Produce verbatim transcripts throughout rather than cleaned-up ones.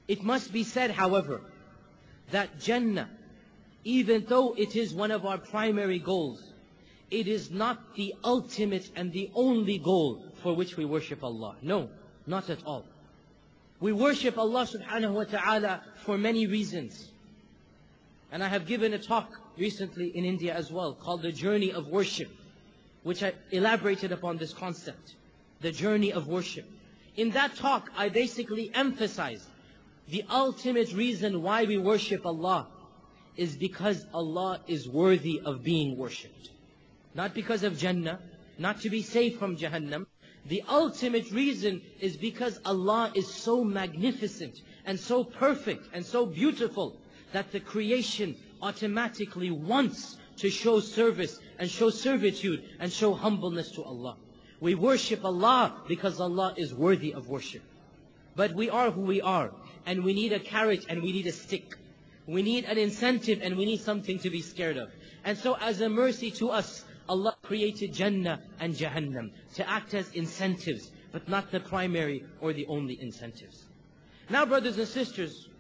It must be said, however, that Jannah, even though it is one of our primary goals, it is not the ultimate and the only goal for which we worship Allah. No, not at all. We worship Allah subhanahu wa ta'ala for many reasons. And I have given a talk recently in India as well called The Journey of Worship, which I elaborated upon this concept, the journey of worship. In that talk, I basically emphasized the ultimate reason why we worship Allah is because Allah is worthy of being worshipped. Not because of Jannah, not to be saved from Jahannam. The ultimate reason is because Allah is so magnificent and so perfect and so beautiful that the creation automatically wants to show service and show servitude and show humbleness to Allah. We worship Allah because Allah is worthy of worship. But we are who we are, and we need a carrot and we need a stick. We need an incentive and we need something to be scared of. And so as a mercy to us, Allah created Jannah and Jahannam to act as incentives, but not the primary or the only incentives. Now, brothers and sisters,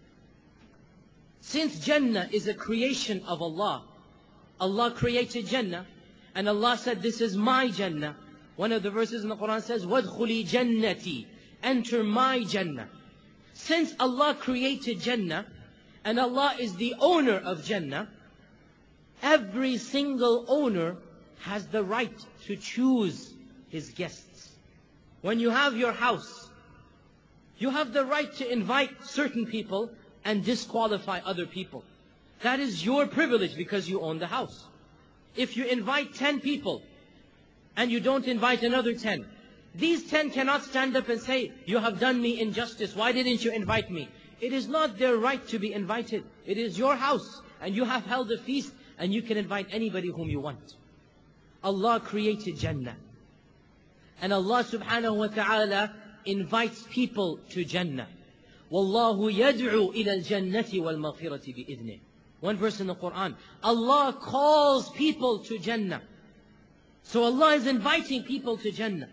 since Jannah is a creation of Allah, Allah created Jannah, and Allah said, this is my Jannah. One of the verses in the Quran says, وَادْخُلِي جَنَّتِي, enter my Jannah. Since Allah created Jannah, and Allah is the owner of Jannah, every single owner has the right to choose his guests. When you have your house, you have the right to invite certain people and disqualify other people. That is your privilege because you own the house. If you invite ten people and you don't invite another ten, these ten cannot stand up and say, you have done me injustice, why didn't you invite me? It is not their right to be invited. It is your house and you have held a feast and you can invite anybody whom you want. Allah created Jannah. And Allah subhanahu wa ta'ala invites people to Jannah. وَاللَّهُ يَدْعُو إِلَى الْجَنَّةِ وَالْمَغْفِرَةِ بِإِذْنِهِ. One verse in the Quran. Allah calls people to Jannah. So Allah is inviting people to Jannah.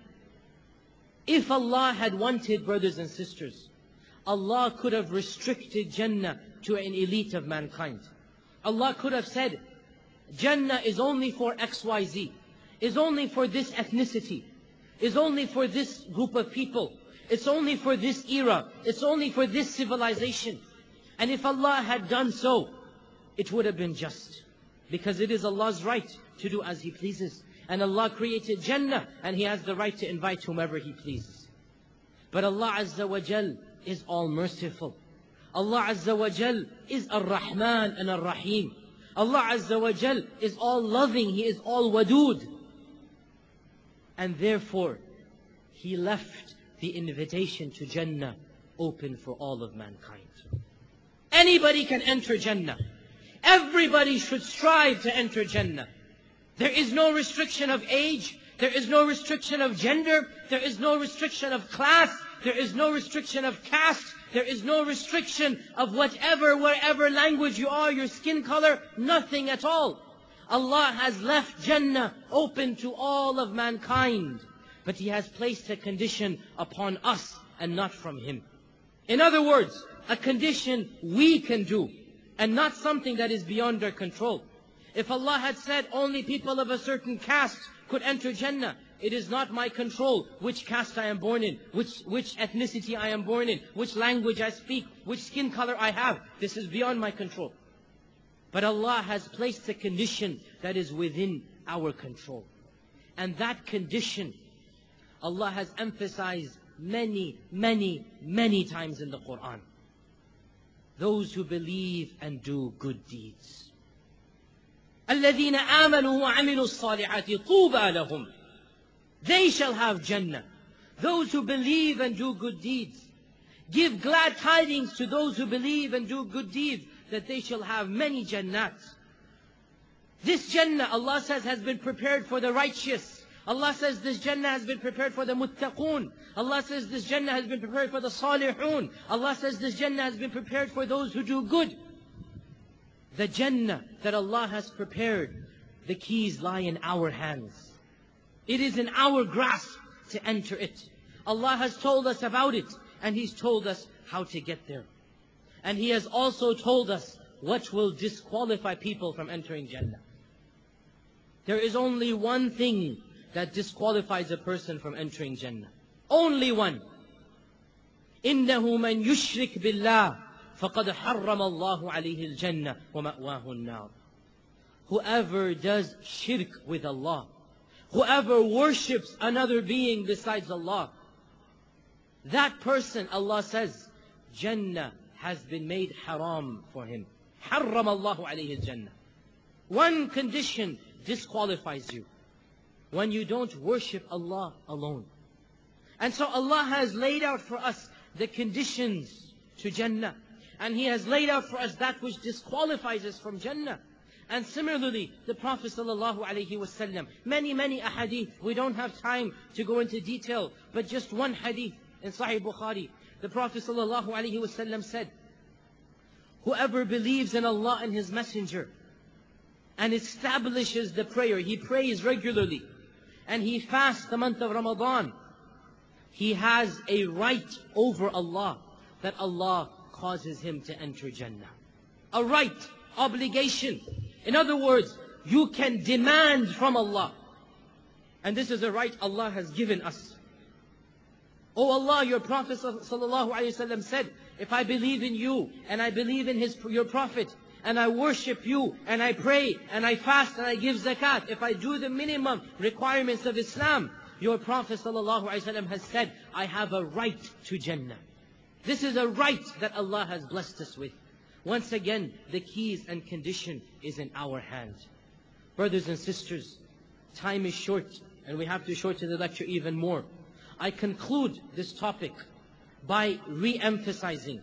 If Allah had wanted, brothers and sisters, Allah could have restricted Jannah to an elite of mankind. Allah could have said, Jannah is only for X Y Z, is only for this ethnicity, is only for this group of people, it's only for this era, it's only for this civilization. And if Allah had done so, it would have been just. Because it is Allah's right to do as He pleases. And Allah created Jannah, and He has the right to invite whomever He pleases. But Allah Azza wa Jal is all merciful. Allah Azza wa Jal is Ar-Rahman and Ar-Rahim. Allah Azza wa Jal is all loving, He is all wadud. And therefore, He left the invitation to Jannah open for all of mankind. Anybody can enter Jannah. Everybody should strive to enter Jannah. There is no restriction of age. There is no restriction of gender. There is no restriction of class. There is no restriction of caste. There is no restriction of whatever, wherever language you are, your skin color, nothing at all. Allah has left Jannah open to all of mankind. But He has placed a condition upon us and not from Him. In other words, a condition we can do and not something that is beyond our control. If Allah had said only people of a certain caste could enter Jannah, it is not my control which caste I am born in, which, which ethnicity I am born in, which language I speak, which skin color I have. This is beyond my control. But Allah has placed a condition that is within our control. And that condition, Allah has emphasized many, many, many times in the Quran. Those who believe and do good deeds. الَّذِينَ آمَنُوا وَعَمِلُوا الصَّالِحَاتِ طُوبَى لَهُمْ. They shall have Jannah. Those who believe and do good deeds. Give glad tidings to those who believe and do good deeds, that they shall have many Jannats. This Jannah, Allah says, has been prepared for the righteous. Allah says this Jannah has been prepared for the muttaqoon. Allah says this Jannah has been prepared for the salihun. Allah says this Jannah has been prepared for those who do good. The Jannah that Allah has prepared, the keys lie in our hands. It is in our grasp to enter it. Allah has told us about it, and He's told us how to get there. And He has also told us what will disqualify people from entering Jannah. There is only one thing that disqualifies a person from entering Jannah. Only one. إِنَّهُ مَنْ يُشْرِكْ بِاللَّهِ فَقَدْ حَرَّمَ اللَّهُ عَلَيْهِ الْجَنَّةِ وَمَأْوَاهُ النَّارِ. Whoever does shirk with Allah, whoever worships another being besides Allah, that person, Allah says, Jannah has been made haram for him. حَرَّمَ اللَّهُ عَلَيْهِ الْجَنَّةِ. One condition disqualifies you: when you don't worship Allah alone. And so Allah has laid out for us the conditions to Jannah. And He has laid out for us that which disqualifies us from Jannah. And similarly, the Prophet ﷺ, many, many ahadith. We don't have time to go into detail, but just one hadith in Sahih Bukhari. The Prophet ﷺ said, whoever believes in Allah and His Messenger and establishes the prayer, he prays regularly, and he fasts the month of Ramadan, he has a right over Allah that Allah causes him to enter Jannah. A right, obligation. In other words, you can demand from Allah. And this is a right Allah has given us. Oh Allah, your Prophet ﷺ said, if I believe in you and I believe in his, your Prophet, and I worship you and I pray and I fast and I give zakat, if I do the minimum requirements of Islam, your Prophet ﷺ has said, I have a right to Jannah. This is a right that Allah has blessed us with. Once again, the keys and condition is in our hands. Brothers and sisters, time is short and we have to shorten the lecture even more. I conclude this topic by re-emphasizing,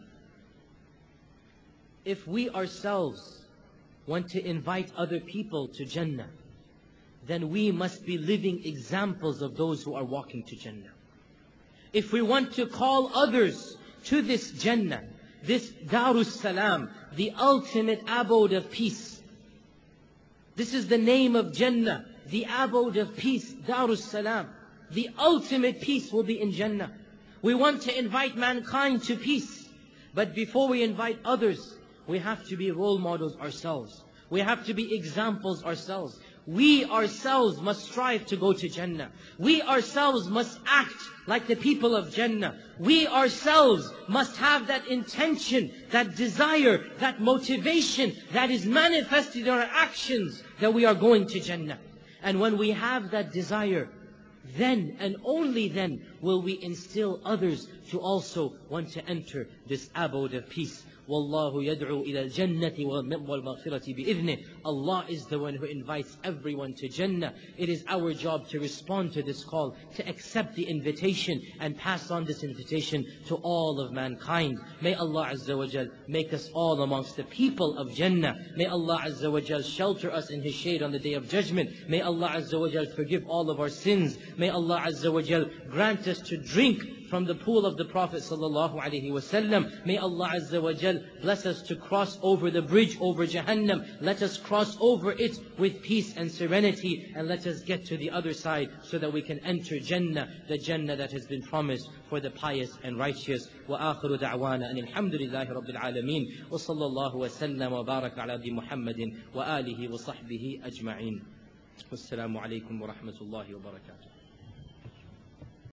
if we ourselves want to invite other people to Jannah, then we must be living examples of those who are walking to Jannah. If we want to call others to this Jannah, this Darus Salam, the ultimate abode of peace. This is the name of Jannah, the abode of peace, Darus Salam. The ultimate peace will be in Jannah. We want to invite mankind to peace. But before we invite others, we have to be role models ourselves. We have to be examples ourselves. We ourselves must strive to go to Jannah. We ourselves must act like the people of Jannah. We ourselves must have that intention, that desire, that motivation that is manifested in our actions that we are going to Jannah. And when we have that desire, then and only then will we instill others to also want to enter this abode of peace. Wallahu yad'u ila al-jannati wal maghfirati bi'idhnih. Allah is the one who invites everyone to Jannah. It is our job to respond to this call, to accept the invitation and pass on this invitation to all of mankind. May Allah Azza wa Jal make us all amongst the people of Jannah. May Allah Azza wa Jal shelter us in His shade on the Day of Judgment. May Allah Azza wa Jal forgive all of our sins. May Allah Azza wa Jal grant us to drink from the pool of the Prophet sallallahu alaihi wasallam. May Allah Azza wa Jal bless us to cross over the bridge over Jahannam. Let us cross over it with peace and serenity, and let us get to the other side so that we can enter Jannah, the Jannah that has been promised for the pious and righteous. Wa akhiru da'wana an alhamdulillahi rabbil alameen wa sallallahu wa sallam wa baraka ala abdi Muhammadin wa alihi wa sahbihi ajma'in. Wassalamu alaikum wa rahmatullahi wa barakatuh.